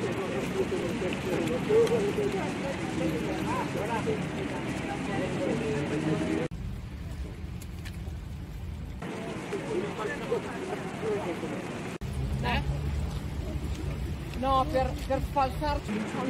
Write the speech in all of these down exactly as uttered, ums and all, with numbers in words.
Eh? No, per, per falsarci.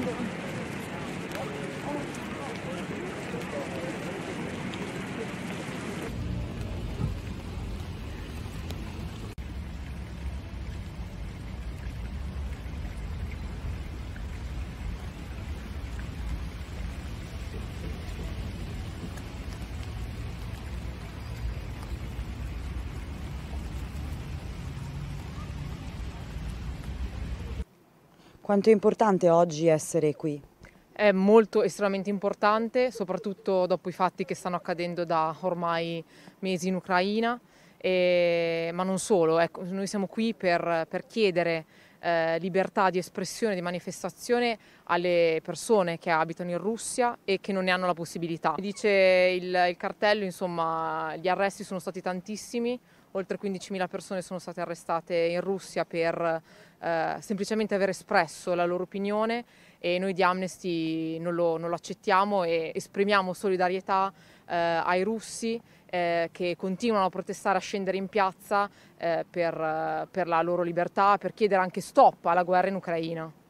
Quanto è importante oggi essere qui? È molto estremamente importante, soprattutto dopo i fatti che stanno accadendo da ormai mesi in Ucraina, e, ma non solo, ecco, noi siamo qui per, per chiedere eh, libertà di espressione, di manifestazione alle persone che abitano in Russia e che non ne hanno la possibilità. Dice il, il cartello, insomma, gli arresti sono stati tantissimi, oltre quindicimila persone sono state arrestate in Russia per eh, semplicemente aver espresso la loro opinione, e noi di Amnesty non lo, non lo accettiamo e esprimiamo solidarietà eh, ai russi eh, che continuano a protestare, a scendere in piazza eh, per, per la loro libertà, per chiedere anche stop alla guerra in Ucraina.